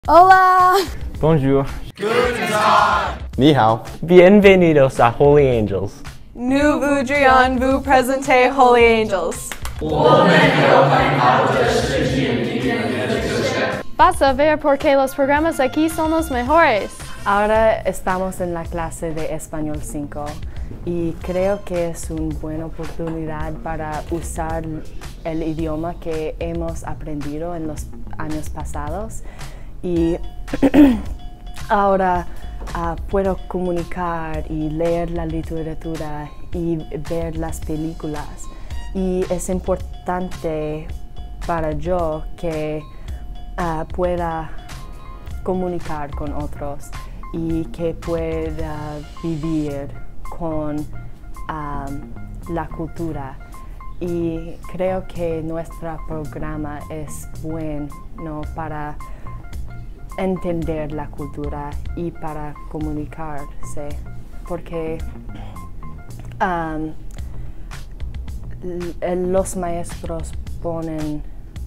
Hola! Bonjour. Guten Tag! Ni hao. Bienvenidos a Holy Angels. Nous voudrions vous présenter Holy Angels. Vas a ver por qué los programas aquí son los mejores. Ahora estamos en la clase de Español 5 y creo que es una buena oportunidad para usar el idioma que hemos aprendido en los años pasados y ahora puedo comunicar y leer la literatura y ver las películas y es importante para yo que pueda comunicar con otros y que pueda vivir con la cultura. Y creo que nuestro programa es bueno para entender la cultura y para comunicarse, porque los maestros ponen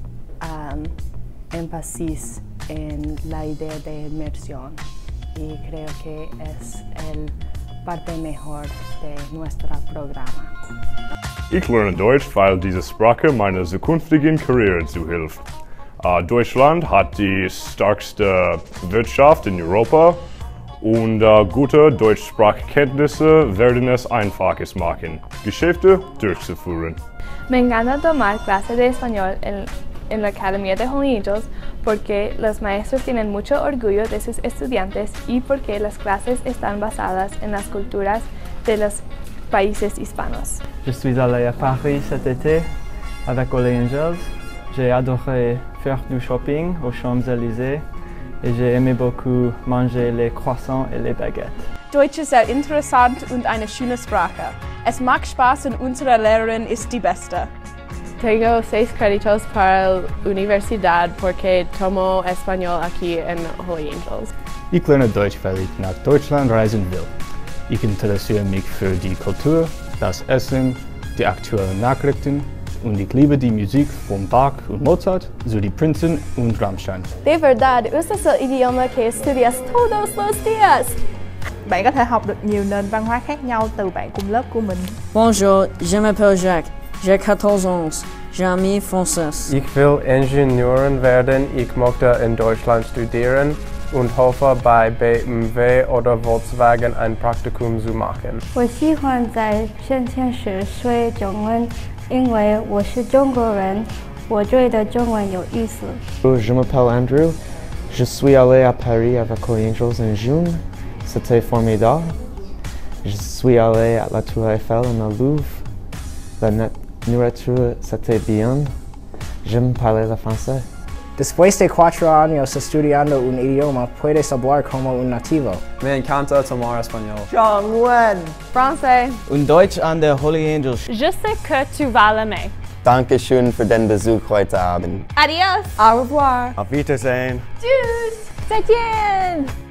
énfasis en la idea de inmersión y creo que es el parte mejor de nuestro programa. Ich lerne Deutsch, weil diese Sprache meiner zukünftigen Karriere zuhilft. Deutschland hat die stärkste Wirtschaft in Europa und gute Deutschsprachkenntnisse werden es einfaches machen, Geschäfte durchzuführen. Me encanta tomar clases de español en la Academia de Holy Angels porque los maestros tienen mucho orgullo de sus estudiantes y porque las clases están basadas en las culturas de los países hispanos. Je suis allé à Paris cet été avec Holy Angels. J'ai adoré faire du shopping aux Champs-Élysées et j'ai aimé beaucoup manger les croissants et les baguettes. Deutsch ist sehr interessant und eine schöne Sprache. Es macht Spaß und unsere Lehrerin ist die Beste. Tengo 6 créditos para la universidad porque tomo español aquí en Holy Angels. Ich lerne Deutsch, weil ich nach Deutschland reisen will. Ich interessiere mich für die Kultur, das Essen, die aktuellen Nachrichten und ich liebe die Musik von Bach und Mozart sowie Princeton und Rammstein. De verdad, usas el idioma que estudias todos los días. Bạn có thể học được nhiều nền văn hóa khác nhau từ bạn cùng lớp của mình. Bonjour, je m'appelle Jacques. J'ai 14 ans. J'ai ami français. Ich will Ingenieur werden. Ich möchte in Deutschland studieren und hoffe bei BMW oder Volkswagen ein Praktikum zu machen. 我喜欢在圣千时学中文，因为我是中国人，我觉得中文有意思。 Je m'appelle Andrew. Je suis allé à Paris avec Holy Angels en juin. C'était formidable. Je suis allé à la Tour Eiffel et au Louvre. La nourriture, c'était bien. J'aime parler le français. Después de 4 años estudiando un idioma, puedes hablar como un nativo. Me encanta tomar español. Zhongwen. Français. Und Deutsch an der Holy Angels. Je sais que tu vas l'aimer. Dankeschön für den Besuch heute Abend. Adios. Au revoir. Auf Wiedersehen. Tschüss. 再见.